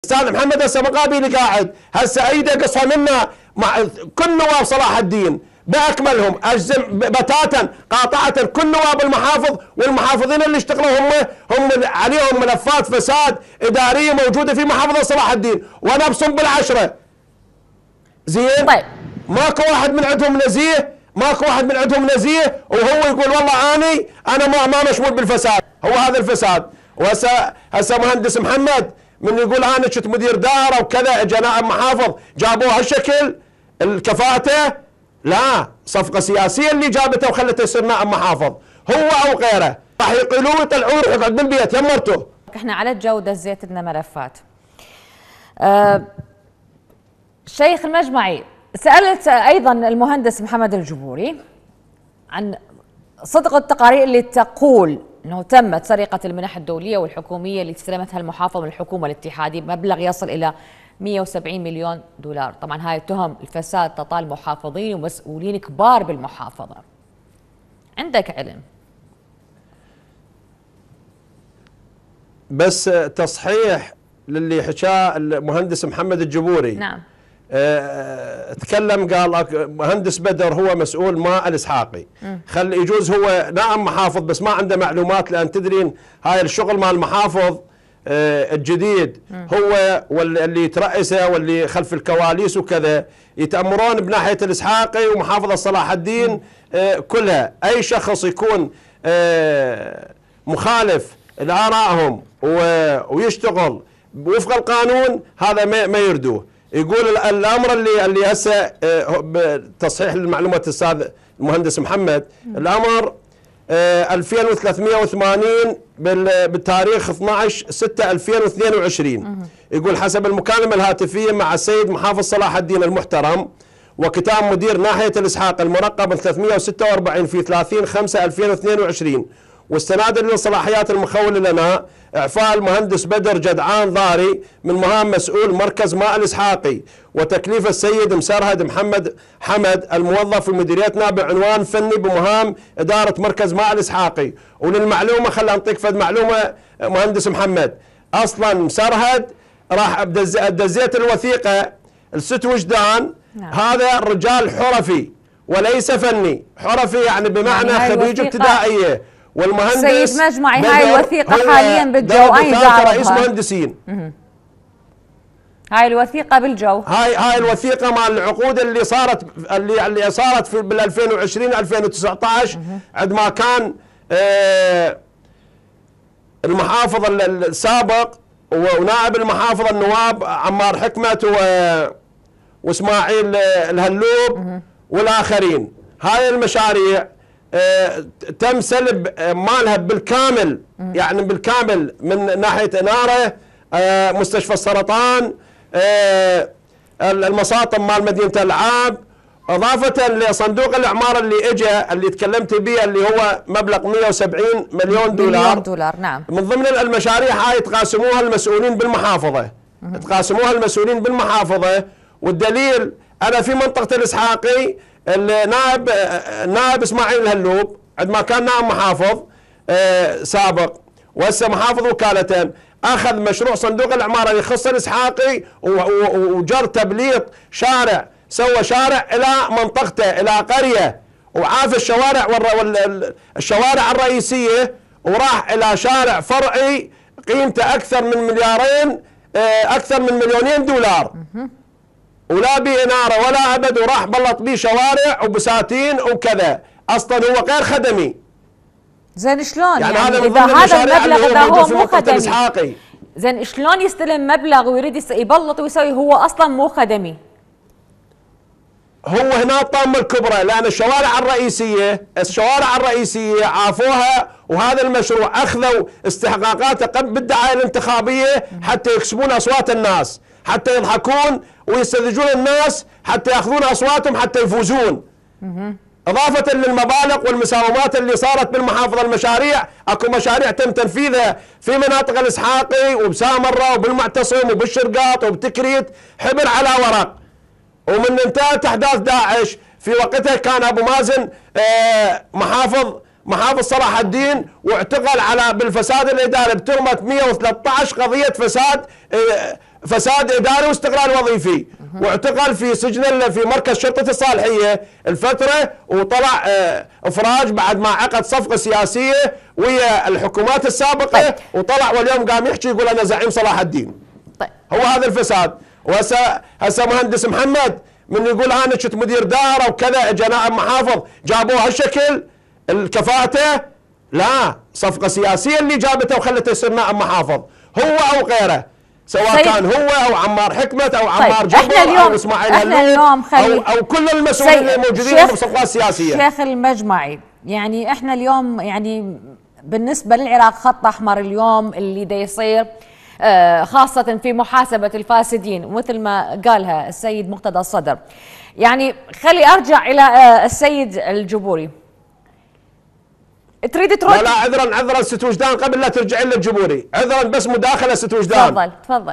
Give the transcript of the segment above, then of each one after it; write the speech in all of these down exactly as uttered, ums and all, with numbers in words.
استاذ محمد هسه مقابلي قاعد هسه ايده قصها منا مع كل نواب صلاح الدين باكملهم اجزم بتاتا قاطعه كل نواب المحافظ والمحافظين اللي اشتغلوا هم هم عليهم ملفات فساد اداريه موجوده في محافظه صلاح الدين ونبصم بالعشره. زين؟ طيب ماكو واحد من عندهم نزيه، ماكو واحد من عندهم نزيه وهو يقول والله اني انا ما ما مشمول بالفساد، هو هذا الفساد. وهسه هسه مهندس محمد من يقول انا كنت مدير دائره وكذا اجى نائب محافظ جابوه هالشكل الكفاءته؟ لا، صفقه سياسيه اللي جابته وخلته يصير نائب محافظ هو او غيره، راح يقيلوه يطلعوه يقعد بالبيت يمرته. احنا على الجوده زيت لنا ملفات. أه شيخ المجمعي، سالت ايضا المهندس محمد الجبوري عن صدق التقارير اللي تقول انه تمت سرقه المنح الدوليه والحكوميه اللي استلمتها المحافظه من الحكومه الاتحاديه بمبلغ يصل الى مئة وسبعين مليون دولار. طبعا هاي تهم الفساد تطال محافظين ومسؤولين كبار بالمحافظه. عندك علم؟ بس تصحيح للي حكاه المهندس محمد الجبوري. نعم. اه تكلم قال مهندس بدر هو مسؤول ماء الاسحاقي، خل يجوز هو نائب محافظ بس ما عنده معلومات، لان تدرين هاي الشغل مال المحافظ اه الجديد هو واللي يترأسه واللي خلف الكواليس وكذا يتأمرون بناحية الاسحاقي ومحافظة صلاح الدين اه كلها. اي شخص يكون اه مخالف لآرائهم ويشتغل وفق القانون هذا ما ما يردوه. يقول الامر اللي اللي هسه بتصحيح لمعلومه الاستاذ المهندس محمد، الامر ألفين وثلاثمئة وثمانين بالتاريخ اثنعش ستة ألفين واثنين وعشرين. يقول حسب المكالمه الهاتفيه مع السيد محافظ صلاح الدين المحترم وكتاب مدير ناحيه الاسحاق المرقم ثلاثمئة وستة وأربعين في ثلاثين خمسة ألفين واثنين وعشرين، واستنادا للصلاحيات المخولة لنا إعفاء المهندس بدر جدعان ضاري من مهام مسؤول مركز ماء الإسحاقي وتكليف السيد مسرهد محمد حمد الموظف في مديريتنا بعنوان فني بمهام إدارة مركز ماء الإسحاقي. وللمعلومة خلينا نعطيك فد معلومة مهندس محمد، أصلا مسرهد راح دزيت الوثيقة الست وجدان. نعم. هذا الرجال حرفي وليس فني، حرفي يعني بمعنى يعني خريج ابتدائية. والمهندس سيد مجمعي هاي الوثيقة حاليا بالجو أين جارها؟ رئيس مهندسين. هاي الوثيقة بالجو. هاي هاي الوثيقة مال العقود اللي صارت اللي اللي صارت في بال ألفين وعشرين ألفين وتسعة عشر عندما كان آه المحافظ السابق ونائب المحافظ النواب عمار حكمت واسماعيل الهلوب والاخرين. هاي المشاريع آه تم سلب مالها بالكامل، يعني بالكامل من ناحيه اناره، آه مستشفى السرطان، آه المساطم مال مدينه العاب، اضافه لصندوق الاعمار اللي اجى اللي تكلمت به اللي هو مبلغ مئة وسبعين مليون دولار. مليون دولار نعم. من ضمن المشاريع هاي تقاسموها المسؤولين بالمحافظه، تقاسموها المسؤولين بالمحافظه. والدليل انا في منطقه الاسحاقي النائب النائب اسماعيل الهلوب عندما كان نائب محافظ آه سابق وهسه محافظ وكالة، اخذ مشروع صندوق العماره اللي يخص الاسحاقي وجر تبليط شارع، سوى شارع الى منطقته الى قريه وعاف الشوارع والشوارع الرئيسيه وراح الى شارع فرعي قيمته اكثر من مليارين آه اكثر من مليونين دولار ولا بي اناره ولا ابد، وراح بلط بيه شوارع وبساتين وكذا، اصلا هو غير خدمي. زين شلون يعني, يعني هذا اذا هذا المبلغ اذا هو مو خدمي، زين شلون يستلم مبلغ ويريد يبلط ويسوي هو اصلا مو خدمي؟ هو هنا الطامه الكبرى، لان الشوارع الرئيسيه الشوارع الرئيسيه عافوها، وهذا المشروع اخذوا استحقاقاته قبل بالدعايه الانتخابيه حتى يكسبون اصوات الناس، حتى يضحكون ويستدرجون الناس حتى ياخذون اصواتهم حتى يفوزون. اضافه للمبالغ والمساومات اللي صارت بالمحافظه، المشاريع اكو مشاريع تم تنفيذها في مناطق الاسحاقي وبسامره وبالمعتصم وبالشرقاط وبتكريت حبر على ورق. ومن انتهت احداث داعش في وقتها كان ابو مازن محافظ محافظ صلاح الدين واعتقل على بالفساد الاداري، بتهمه مئة وثلاثة عشر قضيه فساد فساد اداري واستغلال وظيفي، واعتقل في سجن في مركز شرطه الصالحيه الفتره، وطلع افراج بعد ما عقد صفقه سياسيه ويا الحكومات السابقه. طيب. وطلع واليوم قام يحكي يقول انا زعيم صلاح الدين. طيب. هو هذا الفساد. وهسه هسه مهندس محمد من يقول انا كنت مدير دائره وكذا، اجى نائب محافظ جابوه هالشكل الكفاءته؟ لا، صفقه سياسيه اللي جابته وخلته يصير نائب محافظ، هو او غيره، سواء سيد. كان هو او عمار حكمه او عمار طيب. جبر او اسماعيل هلول او او كل المسؤولين اللي موجودين بالصفقات السياسيه. شيخ المجمعي، يعني احنا اليوم يعني بالنسبه للعراق خط احمر اليوم اللي دا يصير، خاصة في محاسبة الفاسدين ومثل ما قالها السيد مقتدى الصدر. يعني خلي أرجع إلى السيد الجبوري. تريد ترد؟ لا لا عذرا عذرا ست وجدان، قبل لا ترجعين للجبوري، عذرا بس مداخلة ست وجدان. تفضل تفضل.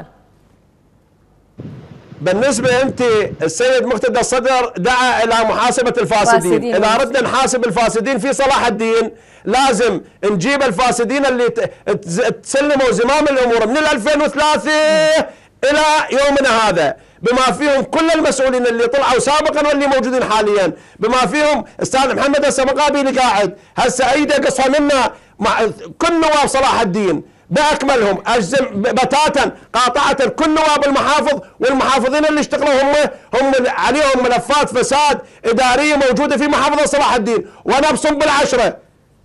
بالنسبة أنت السيد مقتدى الصدر دعا إلى محاسبة الفاسدين، إذا ردنا نحاسب الفاسدين في صلاح الدين لازم نجيب الفاسدين اللي تسلموا زمام الأمور من ألفين وثلاثة إلى يومنا هذا، بما فيهم كل المسؤولين اللي طلعوا سابقا واللي موجودين حاليا، بما فيهم استاذ محمد السمقابي اللي قاعد هسه ايده قصها منا مع كل نواب صلاح الدين باكملهم، اجزم بتاتا قاطعه كل نواب المحافظ والمحافظين اللي اشتغلوا هم هم عليهم ملفات فساد اداريه موجوده في محافظه صلاح الدين، وانا ابصم بالعشره.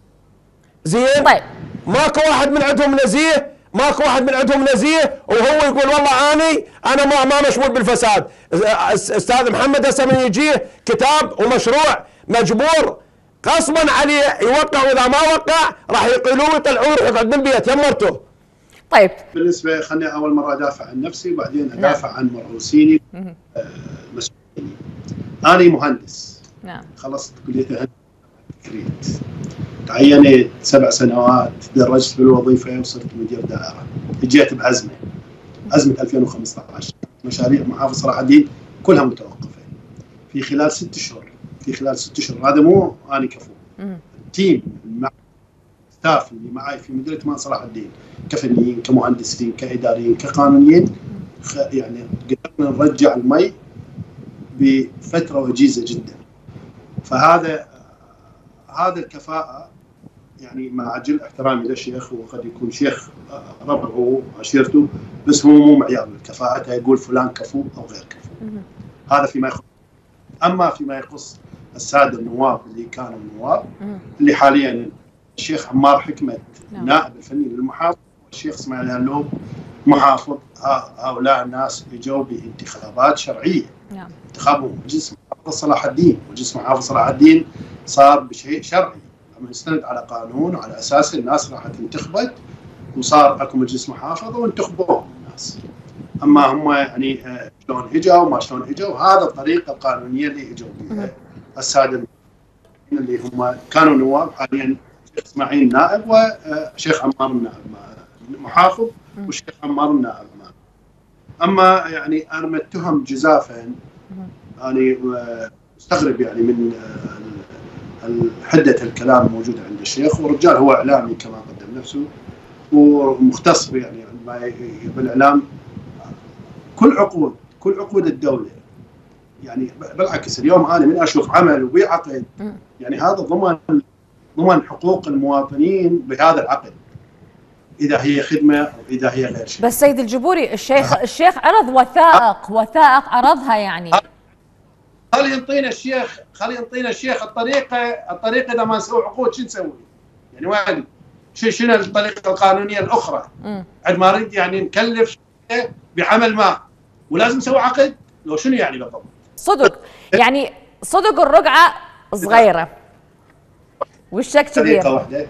زين؟ طيب ماكو واحد من عندهم نزيه، ماكو واحد من عندهم نزيه وهو يقول والله اني انا ما ما مشمول بالفساد. استاذ محمد هسه من يجيه كتاب ومشروع مجبور غصبا عليه يوقع، واذا ما وقع راح يقيلوه ويطلعوه يقعد بالبيت يمرته. طيب بالنسبه خليني اول مره ادافع عن نفسي وبعدين ادافع نعم. عن مرؤوسيني آه مسؤوليني. انا مهندس نعم خلصت كليه الهندسه، تعينت سبع سنوات، تدرجت بالوظيفه وصرت مدير دائره، اجيت بازمه ازمه ألفين وخمسة عشر، مشاريع محافظ صلاح الدين كلها متوقفه في خلال ست اشهر، في خلال ست اشهر، هذا مو انا كفو، التيم ستاف اللي معي في مديريه مان صلاح الدين كفنيين كمهندسين كاداريين كقانونيين، يعني قدرنا نرجع المي بفتره وجيزه جدا. فهذا هذا الكفاءه يعني مع جل احترامي للشيخ، وقد يكون شيخ ربعه وعشيرته، بس هو مو معيار الكفاءه يقول فلان كفو او غير كفو. هذا فيما يخص. اما فيما يخص الساده النواب اللي كانوا نواب اللي حاليا الشيخ عمار حكمه نائب الفني للمحافظ والشيخ اسماعيل هلول محافظ، هؤلاء الناس اجوا بانتخابات شرعيه. نعم. انتخابهم مجلس محافظ صلاح الدين، مجلس محافظ صلاح الدين صار بشيء شرعي، يستند على قانون وعلى اساس الناس راح تنتخبت وصار اكو مجلس محافظه وانتخبوهم الناس. اما هم يعني شلون اجوا وما شلون اجوا، هذا الطريقه القانونيه اللي اجوا بها الساده اللي هم كانوا نواب، حاليا الشيخ اسماعيل نائب وشيخ عمار النائب محافظ والشيخ عمار النائب. اما يعني انا متهم جزافا، انا مستغرب يعني من حده الكلام الموجوده عند الشيخ، ورجال هو اعلامي كما قدم نفسه ومختص يعني بالاعلام. كل عقود كل عقود الدوله يعني بالعكس، اليوم انا من اشوف عمل وبيعقد يعني هذا ضمن ضمن حقوق المواطنين بهذا العقد، اذا هي خدمه او اذا هي غير شيء. بس سيد الجبوري الشيخ الشيخ عرض وثائق وثائق عرضها يعني. خلي ينطينا الشيخ خلي ينطينا الشيخ الطريقه الطريقه اذا ما نسوي عقود شو نسوي؟ يعني وين شنو الطريقه القانونيه الاخرى؟ عند ما نريد يعني نكلف بعمل ما ولازم نسوي عقد، لو شنو يعني بالضبط؟ صدق يعني صدق الرقعه صغيره والشك كبير.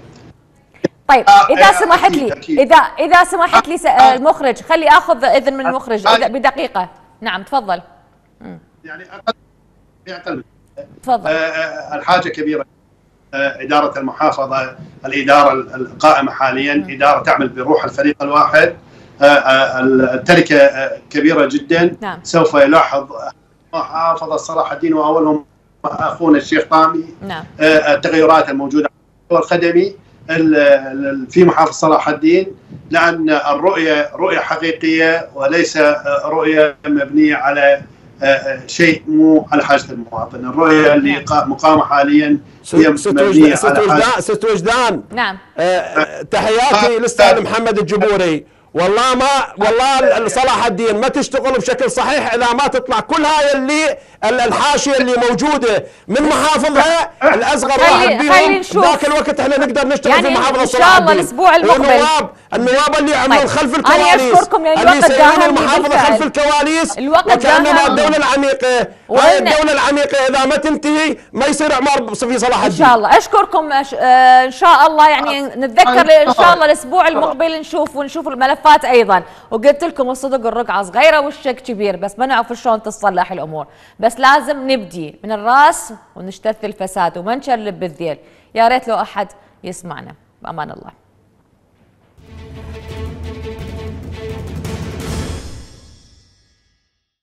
طيب اذا سمحت لي اذا اذا سمحت لي المخرج، خلي اخذ اذن من المخرج بدقيقه. نعم تفضل. يعني اقل اقل تفضل. الحاجه كبيره. اداره المحافظه الاداره القائمه حاليا اداره تعمل بروح الفريق الواحد، التركه كبيره جدا. نعم. سوف يلاحظ محافظه صلاح الدين واولهم اخونا الشيخ طامي. نعم. التغيرات الموجوده على المستوى الخدمي، في محافظ صلاح الدين، لأن الرؤية رؤية حقيقية وليس رؤية مبنية على شيء مو على حاجة المواطن. الرؤية اللي مقامة حاليا هي مبنية على حاجة ست وجدان. نعم. أه تحياتي للأستاذ محمد الجبوري. والله ما والله صلاح الدين ما تشتغل بشكل صحيح اذا ما تطلع كل هاي اللي الحاشيه اللي موجوده من محافظها الاصغر واحد بيهم. ذاك الوقت احنا نقدر نشتغل يعني في محافظه صلاح الدين. ان شاء الله الاسبوع المقبل النواب النواب اللي يعملون طيب. خلف الكواليس، انا اشكركم لان اللي الوقت يسيرون المحافظه خلف الكواليس وكانما الدوله العميقه. هاي الدوله العميقه اذا ما تنتهي ما يصير اعمار في صلاح الدين. ان شاء الله اشكركم. أش... آه ان شاء الله يعني نتذكر ان شاء الله الاسبوع المقبل نشوف ونشوف الملفات ايضا. وقلت لكم الصدق الرقعه صغيره والشك كبير، بس ما نعرف شلون تتصلح الامور، بس لازم نبدي من الراس ونجتث الفساد وما نشلب بالذيل. يا ريت لو احد يسمعنا. بامان الله.